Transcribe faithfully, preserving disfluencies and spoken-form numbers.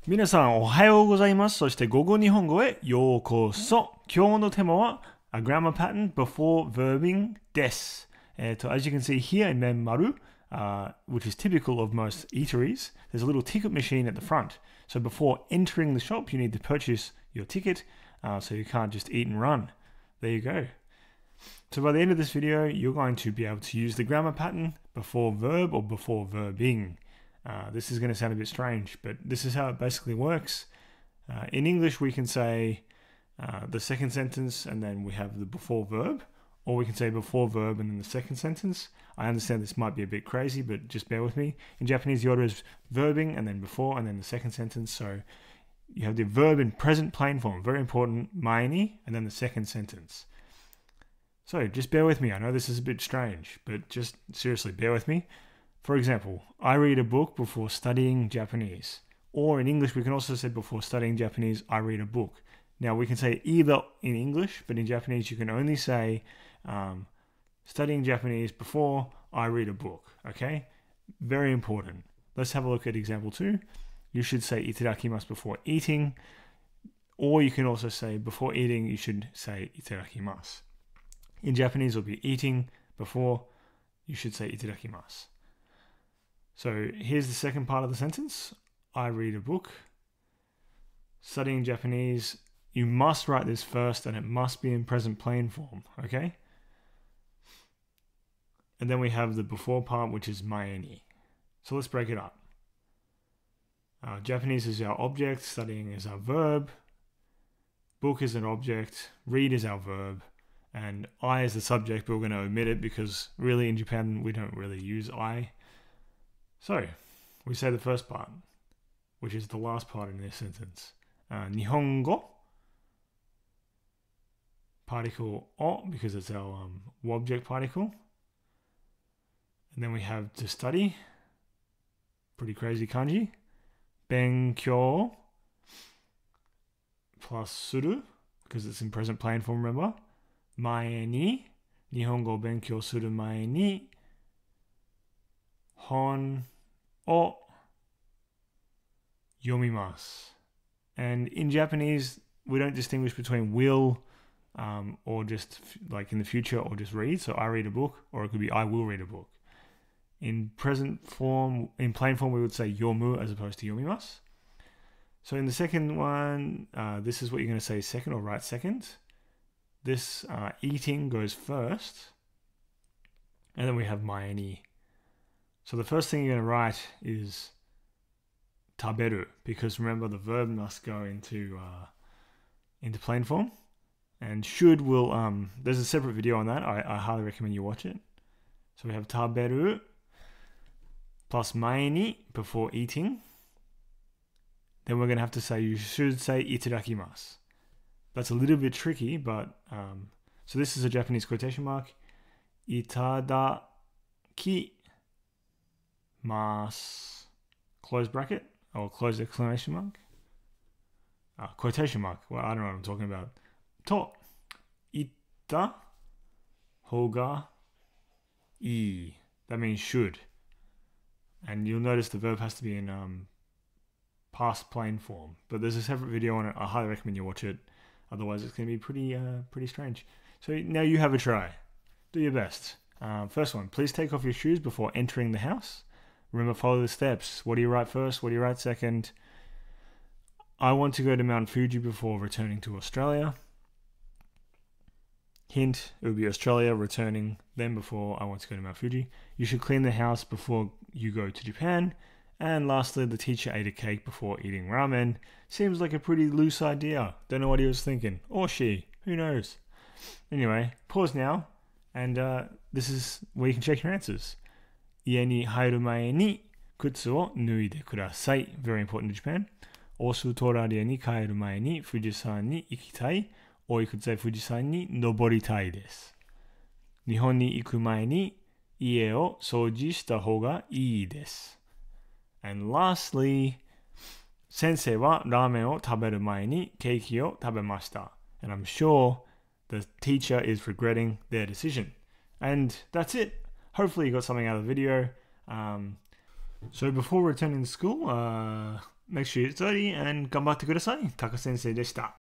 皆さんおはようございます。そして午後日本語へようこそ。今日のテーマは A grammar pattern before verbing です。えっと、as you can see here in Menmaru, uh, which is typical of most eateries, there's a little ticket machine at the front. So before entering the shop, you need to purchase your ticket, uh, so you can't just eat and run. There you go. So by the end of this video, you're going to be able to use the grammar pattern before verb or before verbing. Uh, this is going to sound a bit strange, but this is how it basically works. Uh, in English, we can say uh, the second sentence and then we have the before verb, or we can say before verb and then the second sentence. I understand this might be a bit crazy, but just bear with me. In Japanese, the order is verbing and then before and then the second sentence. So you have the verb in present plain form, very important, mae ni, and then the second sentence. So just bear with me. I know this is a bit strange, but just seriously bear with me. For example, I read a book before studying Japanese. Or in English, we can also say before studying Japanese, I read a book. Now, we can say either in English, but in Japanese, you can only say um, studying Japanese before I read a book. Okay? Very important. Let's have a look at example two. You should say itadakimasu before eating. Or you can also say before eating, you should say itadakimasu. In Japanese, it'll be eating before, you should say itadakimasu. So here's the second part of the sentence. I read a book. Studying Japanese, you must write this first and it must be in present plain form, okay? And then we have the before part, which is mae ni. So let's break it up. Uh, Japanese is our object, studying is our verb, book is an object, read is our verb, and I is the subject, but we're going to omit it because really in Japan we don't really use I. So, we say the first part, which is the last part in this sentence. Uh, Nihongo, particle o, because it's our um, object particle. And then we have to study, pretty crazy kanji. Benkyou, plus suru, because it's in present plain form, remember. Mae ni, Nihongo benkyou suru mae ni, hon o yomimasu. And in Japanese, we don't distinguish between will um, or just like in the future or just read. So I read a book, or it could be I will read a book. In present form, in plain form, we would say yomu as opposed to yomimasu. So in the second one, uh, this is what you're going to say second or right second. This uh, eating goes first. And then we have mae ni. So the first thing you're going to write is taberu, because remember the verb must go into uh, into plain form. And should will, um, there's a separate video on that. I, I highly recommend you watch it. So we have taberu plus mae ni before eating. Then we're going to have to say, you should say itadakimasu. That's a little bit tricky, but um, so this is a Japanese quotation mark. Itadaki mas, close bracket or close exclamation mark, uh, quotation mark. Well, I don't know what I'm talking about. To itta hoga ii. That means should, and you'll notice the verb has to be in um, past plain form. But there's a separate video on it. I highly recommend you watch it. Otherwise, it's going to be pretty, uh, pretty strange. So now you have a try. Do your best. Uh, first one: please take off your shoes before entering the house. Remember, follow the steps. What do you write first? What do you write second? I want to go to Mount Fuji before returning to Australia. Hint, it would be Australia returning then before I want to go to Mount Fuji. You should clean the house before you go to Japan. And lastly, the teacher ate a cake before eating ramen. Seems like a pretty loose idea. Don't know what he was thinking. Or she. Who knows? Anyway, pause now. And uh, this is where you can check your answers. 家に入る前に靴を脱いでください. Very important in Japan. オーストラリアに帰る前に富士山に行きたい. Or you could say 富士山に登りたいです. 日本に行く前に家を掃除した方がいいです. And lastly, 先生はラーメンを食べる前にケーキを食べました. And I'm sure the teacher is regretting their decision. And that's it. Hopefully you got something out of the video. Um, so before returning to school, uh, make sure you study and 頑張ってください。タカ先生でした。